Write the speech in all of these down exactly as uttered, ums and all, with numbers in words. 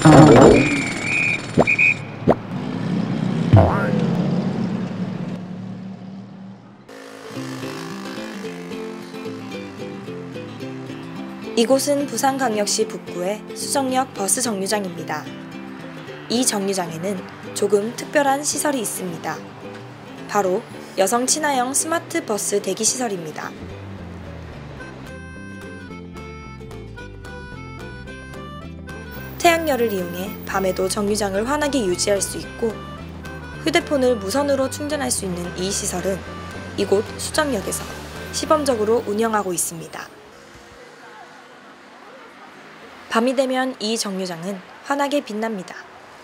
이곳은 부산광역시 북구의 수정역 버스 정류장입니다. 이 정류장에는 조금 특별한 시설이 있습니다. 바로 여성 친화형 스마트 버스 대기 시설입니다. 태양열을 이용해 밤에도 정류장을 환하게 유지할 수 있고 휴대폰을 무선으로 충전할 수 있는 이 시설은 이곳 수정역에서 시범적으로 운영하고 있습니다. 밤이 되면 이 정류장은 환하게 빛납니다.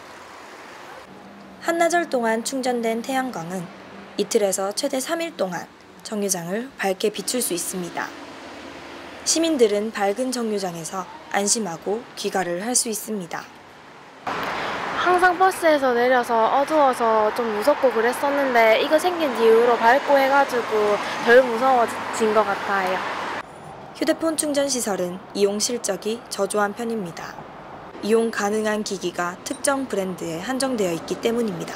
한나절 동안 충전된 태양광은 이틀에서 최대 삼 일 동안 정류장을 밝게 비출 수 있습니다. 시민들은 밝은 정류장에서 안심하고 귀가를 할 수 있습니다. 항상 버스에서 내려서 어두워서 좀 무섭고 그랬었는데 이거 생긴 이후로 밝고 해가지고 덜 무서워진 것 같아요. 휴대폰 충전 시설은 이용 실적이 저조한 편입니다. 이용 가능한 기기가 특정 브랜드에 한정되어 있기 때문입니다.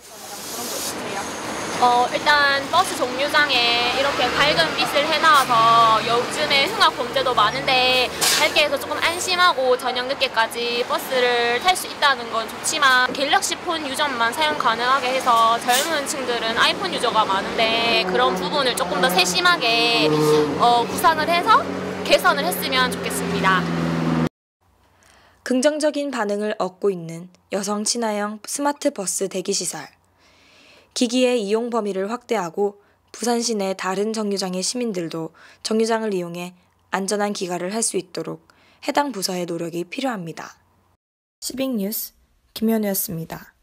어, 일단 버스 정류장에 이렇게 밝은 빛을 해놔서 요즘에 흉악 범죄도 많은데 밝게 해서 조금 안심하고 저녁 늦게까지 버스를 탈 수 있다는 건 좋지만 갤럭시 폰 유저만 사용 가능하게 해서 젊은 층들은 아이폰 유저가 많은데 그런 부분을 조금 더 세심하게 어, 구상을 해서 개선을 했으면 좋겠습니다. 긍정적인 반응을 얻고 있는 여성 친화형 스마트 버스 대기시설. 기기의 이용 범위를 확대하고 부산 시내 다른 정류장의 시민들도 정류장을 이용해 안전한 귀가를 할 수 있도록 해당 부서의 노력이 필요합니다. 시빅뉴스 김현우였습니다.